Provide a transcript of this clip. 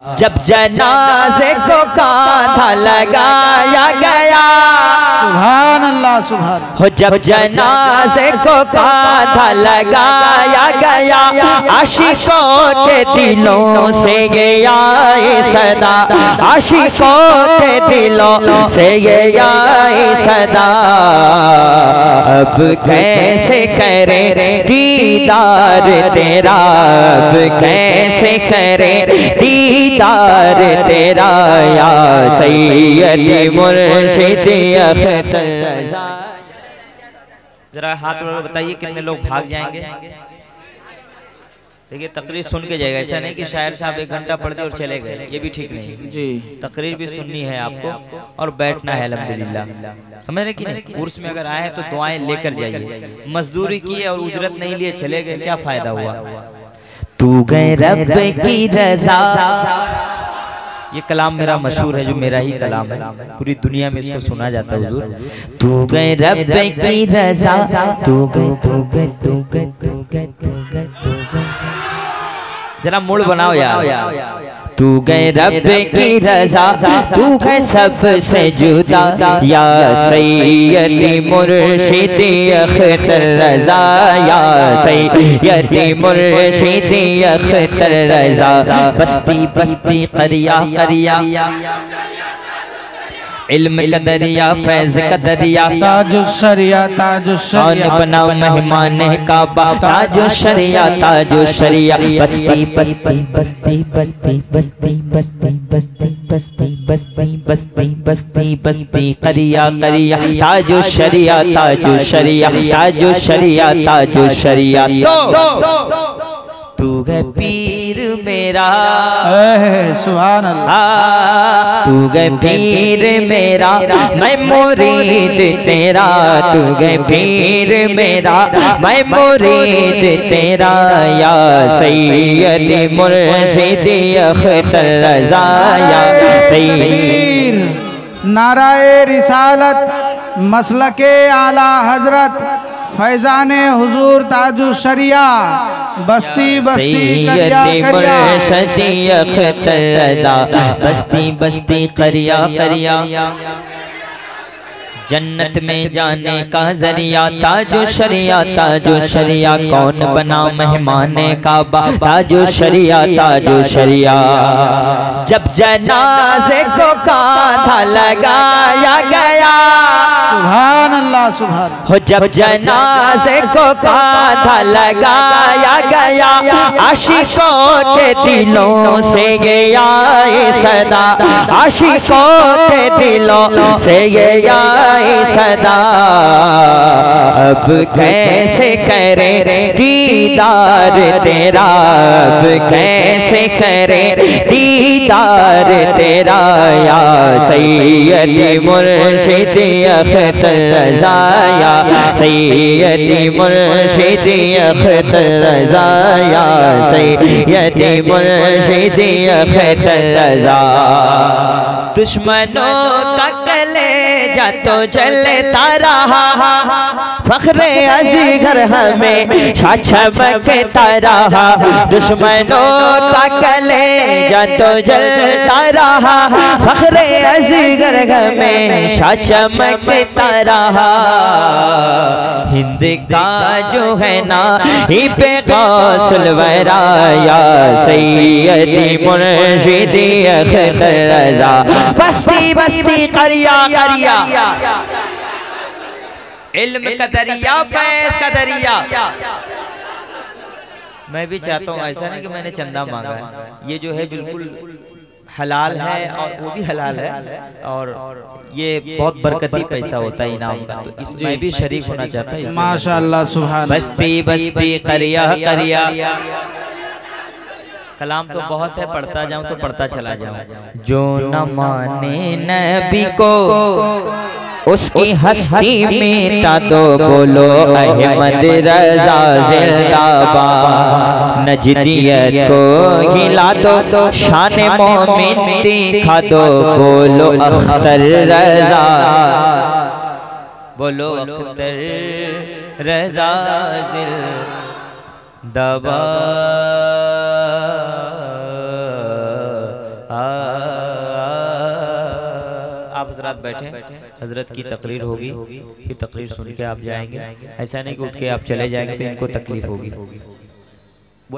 जब जनाजे को कांधा लगाया गया, सुभान अल्लाह सुभान। हो जब जनाजे को कांधा लगाया गया, आशिकों के दिलों से ये आई सदा, आशिकों के दिलों से ये आई सदा। अब कैसे करें दीदार तेरा, अब कैसे करें दीदार तेरा, या सैयदी मुर्शिदी अख्तर रज़ा। जरा हाथ में बताइए कितने लोग भाग जाएंगे। देखिए तकरीर सुन के जाएगा, ऐसा नहीं कि शायर साहब 1 घंटा पढ़ दे और चले गए, ये भी ठीक नहीं जी। तकरीर भी सुननी है आपको और बैठना है अल्हम्दुलिल्लाह, समझ रहे कि नहीं। उर्स में अगर आए तो दुआएं लेकर जाइए, मजदूरी की और उजरत नहीं लिए चले गए, क्या फायदा हुआ। तू गए रब की रज़ा, ये कलाम मेरा मशहूर है, जो मेरा ही कलाम है, पूरी दुनिया में इसको सुना जाता है हुजूर। तू गए रब की रज़ा, तू गए तू गए तू गए तू गए तू गए तू गए, जरा मूड बनाओ यार। तू गए रब की रज़ा, तू गए सबसे जुदा, या सैयदी मुर्शिदी अख्तर रज़ा, या सैयदी मुर्शिदी अख्तर रज़ा। बस्ती बस्ती करिया करिया, इल्म का दरिया फैज़ का दरिया, ताजुश शरिया ताजुश शरिया, कौन बना मेहमान काबा, ताजुश शरिया ताजुश शरिया। बस्ती बस्ती बस्ती बस्ती बस्ती बस्ती बस्ती बस्ती बस्ती बस्ती बस्ती बस्ती करिया करिया, ताजुश शरिया ताजुश शरिया, ताजुश शरिया ताजुश शरिया। तू है पीर मेरा, सुभान अल्लाह। तू गए पीर मेरा, मैं मुरीद तेरा, तू गए पीर मेरा, मैं मुरीद तेरा, या सैयदी मुर्शिदी अख्तर रज़ा, या सैयद। नाराए रिसालत, मसलके आला हजरत, फैजाने हुजूर ताजुश शरिया, बस्ती बस्ती करिया करिया, बस्ती बस्ती करिया करिया। जन्नत में जाने का जरिया, ताजो शरिया ताजो शरिया, कौन बना मेहमान काबा, ताजो शरिया ताजो शरिया। जब जनाजे को कांधा लगाया गया, सुभान अल्लाह सुभान। हो जब जनाजे को कांधा लगाया गया, आशिकों के दिलों से ये आई सदा, आशिकों के दिलों से ये आई सदा। अब कैसे करें दीदार तेरा, अब कैसे करें दीदार तेरा, या सैयदी मुर्शिदी अख्तर रज़ा, या सैयदी मुर्शिदी अख्तर रज़ा, या सैयदी मुर्शिदी अख्तर रज़ा। दुश्मनों का कलेजा तो जलता रहा, फख्रे असगर हमें चमकता रहा। दुश्मनों का कलेजा तो जलता रहा, फख्रे असगर हमें चमकता रहा। हिंद का जो है ना ही पे गौसल वरा, या सैयदी मुर्शिदी अख्तर रज़ा। बस्ती बस्ती करिया करिया, इल्म का दरिया फैज़ का दरिया। मैं भी चाहता हूँ, ऐसा नहीं कि मैंने चंदा मांगा है, ये जो है बिल्कुल हलाल है और वो भी हलाल है, और ये बहुत बरकती पैसा होता है इनाम का, तो इसमें भी शरीक होना चाहता है माशाअल्लाह सुभान। बस्ती बस्ती करिया करिया। कलाम तो बहुत है, पढ़ता जाऊं तो पढ़ता चला जाऊं। जो न माने नबी को उसकी हस्ती मिटा दो, बोलो अहमद रज़ा जिंदाबाद। नजदियत को हिला दो, शान मोमिन दिखा दो, बोलो अख्तर रज़ा, बोलो अख्तर रज़ा जिंदाबाद। आप हजरात बैठे, हजरत की तकरीर होगी, फिर तकरीर सुन के आप जाएंगे। ऐसा नहीं कि उठ के आप चले जाएंगे तो इनको तकलीफ होगी।